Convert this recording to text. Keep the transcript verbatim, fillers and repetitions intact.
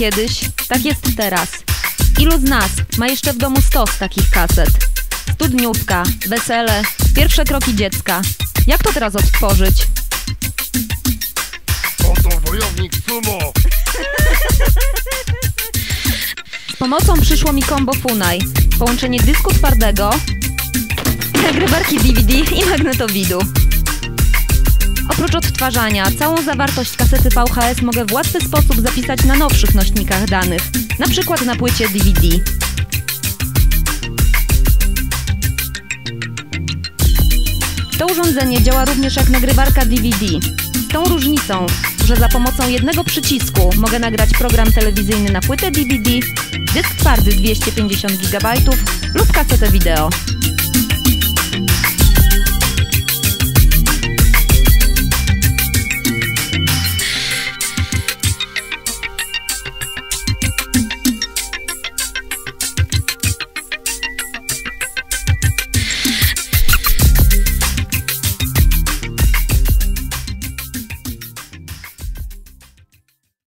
kiedyś, tak jest teraz. Ilu z nas ma jeszcze w domu stos takich kaset? Studniówka, wesele, pierwsze kroki dziecka. Jak to teraz odtworzyć? Oto wojownik sumo! Z pomocą przyszło mi combo Funai. Połączenie dysku twardego, nagrywarki D V D i magnetowidu. Oprócz odtwarzania, całą zawartość kasety V H S mogę w łatwy sposób zapisać na nowszych nośnikach danych, na przykład na płycie D V D. To urządzenie działa również jak nagrywarka D V D. Z tą różnicą, że za pomocą jednego przycisku mogę nagrać program telewizyjny na płytę D V D, dysk twardy dwieście pięćdziesiąt gigabajtów lub kasetę wideo.